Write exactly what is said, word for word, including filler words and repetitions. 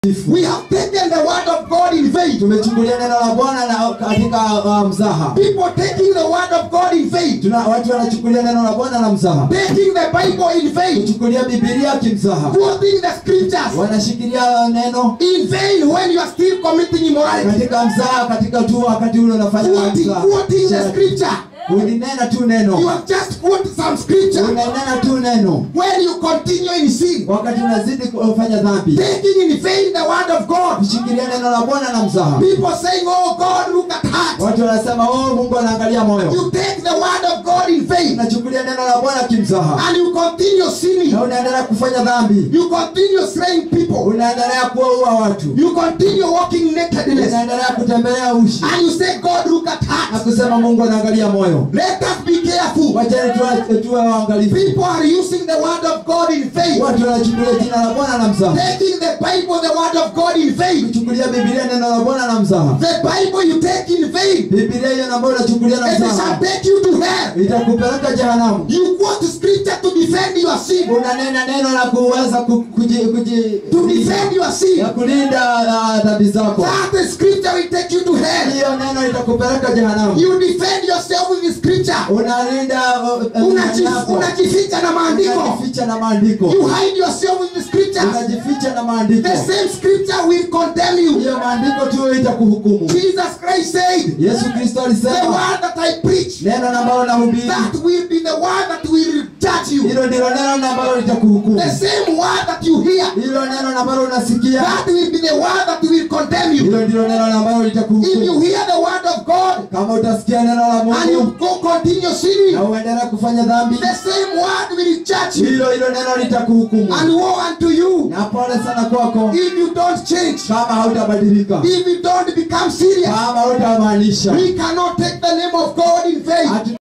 We have taken the word of God in vain. Tumechukulia neno la Bwana na katika uh, mzaha. People taking the word of God in vain. Tuna watu wanachukulia neno la Bwana na mzaha. Taking the Bible in vain. Kuchukulia Biblia kimzaha. Quoting the scriptures. Wanashikilia neno in vain when you are still committing immorality. Katika mzaha, katika tu wakati ule unafanya mzaha. Quoting the scripture. Unanena tu neno. You have just quoted some scripture. Unanena tu neno. When you continue in sin. Wakati unazidi kufanya dhambi. Taking in vain the word of God. Kushikilia neno la Bwana na mzaha. People saying, oh God, look at heart. Watu wanasema, oh Mungu anaangalia moyo. You take the word of God in vain. Unachukulia neno la Bwana kimzaha. And you continue sinning. Na unaendelea kufanya dhambi. You continue slaying people. Unaendelea kuua watu. You continue walking nakedness. Unaendelea kutembea uchi. And you say, God, look at heart. Na kusema Mungu anaangalia moyo. Let us be careful. Wacheni tuwe tuwe waangalifu. People are using the word of God in vain. Watu wanachukulia jina la Bwana na mzaha. Taking the Bible, the word of God in vain. Kuchukulia Biblia neno la Bwana na mzaha. The Bible you take in vain. Biblia hiyo ambayo unachukulia na It mzaha. shall take you to hell. Itakupeleka jehanamu. You quote scripture to defend your sin. Unanena neno la kuweza kuji kuji to defend your sin. Ya kulinda dhambi zako. That scripture will take you to hell. Hiyo neno itakupeleka jehanamu. You defend yourself with the scripture. Unalinda unajificha na maandiko. Unajificha na maandiko. You hide yourself with the scripture. Unajificha na maandiko. The same scripture will condemn you. Hiyo maandiko tu itakuhukumu. Jesus Christ said, Yesu Kristo alisema, the word that I preach, neno ambalo nahubiri, that will be the word that will judge you. Hilo ndilo neno ambalo litakuhukumu. The same word that you hear, hilo neno ambalo unasikia, that will be the word that will condemn you. Hilo ndilo neno ambalo litakuhukumu. If you hear the word of God, kama utasikia neno la Mungu, and you go continue sinning, na uendelea kufanya dhambi, the same word will judge you. Hilo hilo neno litakuhukumu. And woe unto you, na pole sana kwako, if you don't change, kama hautabadilika, if you don't become serious. kama hautamaanisha. We cannot take the name of God in vain.